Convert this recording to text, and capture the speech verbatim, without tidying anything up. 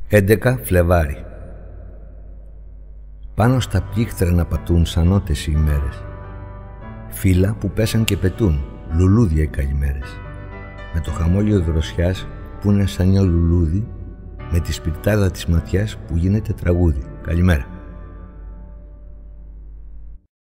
έντεκα Φλεβάρι. Πάνω στα πλήκτρα να πατούν σαν ότες οι ημέρες, φύλλα που πέσαν και πετούν, λουλούδια οι καλημέρες, με το χαμόγελο δροσιάς που είναι σαν μια λουλούδι, με τη σπιρτάδα της ματιάς που γίνεται τραγούδι. Καλημέρα.